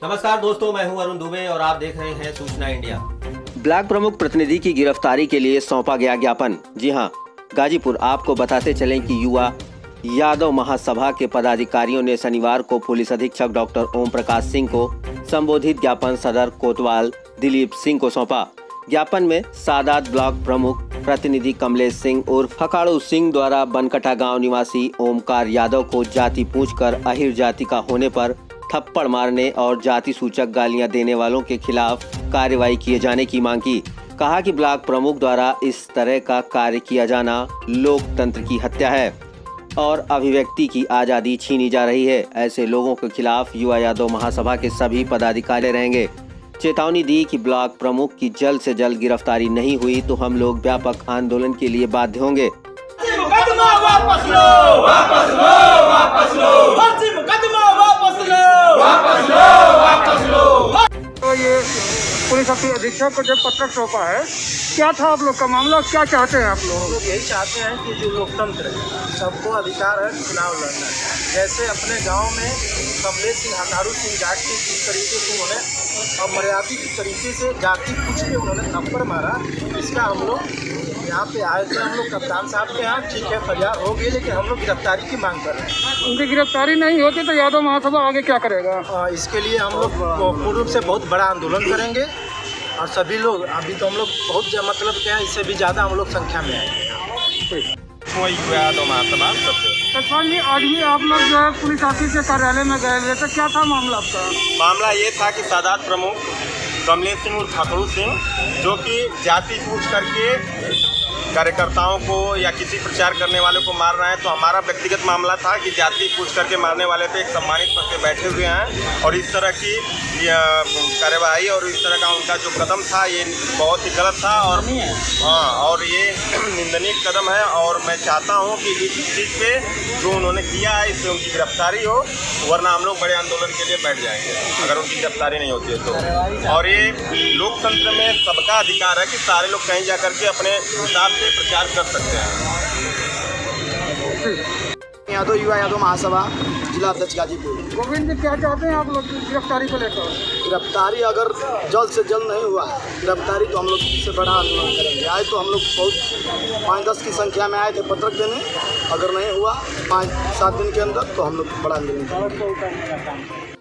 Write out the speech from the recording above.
नमस्कार दोस्तों, मैं हूं अरुण दुबे और आप देख रहे हैं सूचना इंडिया। ब्लॉक प्रमुख प्रतिनिधि की गिरफ्तारी के लिए सौंपा गया ज्ञापन। जी हां, गाजीपुर। आपको बताते चलें कि युवा यादव महासभा के पदाधिकारियों ने शनिवार को पुलिस अधीक्षक डॉक्टर ओम प्रकाश सिंह को संबोधित ज्ञापन सदर कोतवाल दिलीप सिंह को सौंपा। ज्ञापन में सादात ब्लॉक प्रमुख प्रतिनिधि कमलेश सिंह उर्फ हकाड़ू सिंह द्वारा बनकटा गांव निवासी ओमकार यादव को जाति पूछकर अहिर जाति का होने पर थप्पड़ मारने और जाति सूचक गालियां देने वालों के खिलाफ कार्रवाई किए जाने की मांग की। कहा कि ब्लॉक प्रमुख द्वारा इस तरह का कार्य किया जाना लोकतंत्र की हत्या है और अभिव्यक्ति की आज़ादी छीनी जा रही है। ऐसे लोगों के खिलाफ युवा यादव महासभा के सभी पदाधिकारी रहेंगे। चेतावनी दी कि ब्लॉक प्रमुख की जल्द से जल्द गिरफ्तारी नहीं हुई तो हम लोग व्यापक आंदोलन के लिए बाध्य होंगे। मुकदमा वापस लो, वापस लो, वापस लो, फर्जी मुकदमा वापस लो, वापस लो, वापस लो। तो ये पुलिस अधीक्षक को जब पत्र सौंपा है, क्या था आप लोग का मामला, क्या चाहते हैं आप लोग? हम लोग यही चाहते हैं कि जो लोकतंत्र है, सबको अधिकार है चुनाव लड़ना। जैसे अपने गांव में कमलेश सिंह हकाड़ू सिंह जाट के जिस तरीके से उन्होंने अमर्यादित तरीके से जाति पूछ के उन्होंने थप्पड़ मारा, इसका हम लोग यहाँ पे आए थे। हम लोग कप्तान साहब के यहाँ ठीक है फरियाद हो गई, लेकिन हम लोग गिरफ्तारी की मांग कर रहे हैं। उनकी गिरफ्तारी नहीं होती तो यादव महासभा आगे क्या करेगा? इसके लिए हम लोग पूर्ण रूप से बहुत बड़ा आंदोलन करेंगे और सभी लोग अभी तो हम लोग बहुत मतलब क्या है, इससे भी ज़्यादा हम लोग संख्या में आएंगे। सचपाल जी, आज भी आप लोग जो है पुलिस ऑफिस के कार्यालय में गए हुए थे, क्या था मामला आपका? मामला ये था कि सादात प्रमुख कमलेश सिंह और हकाड़ू सिंह जो कि जाति पूछ करके कार्यकर्ताओं को या किसी प्रचार करने वाले को मार रहे हैं, तो हमारा व्यक्तिगत मामला था कि जाति पूछ करके मारने वाले पे एक सम्मानित पद पे बैठे हुए हैं और इस तरह की कार्यवाही और इस तरह का उनका जो कदम था ये बहुत ही गलत था और ये निंदनीय कदम है। और मैं चाहता हूँ कि इस चीज़ पे जो उन्होंने किया है इससे उनकी गिरफ्तारी हो, वरना हम लोग बड़े आंदोलन के लिए बैठ जाएंगे अगर उनकी गिरफ्तारी नहीं होती है तो। और ये लोकतंत्र में सबका अधिकार है कि सारे लोग कहीं जा करके अपने हिसाब से प्रचार कर सकते हैं। यादव युवा यादव महासभा जिला अध्यक्ष गाजीपुर। गोविंद जी, क्या चाहते हैं आप लोग गिरफ्तारी को लेकर? गिरफ्तारी अगर जल्द से जल्द नहीं हुआ गिरफ्तारी तो हम लोग इससे बड़ा आंदोलन करेंगे। आए तो हम लोग बहुत 5-10 की संख्या में आए थे पत्रक देने, अगर नहीं हुआ 5-7 दिन के अंदर तो हम लोग बड़ा आंदोलन करेंगे।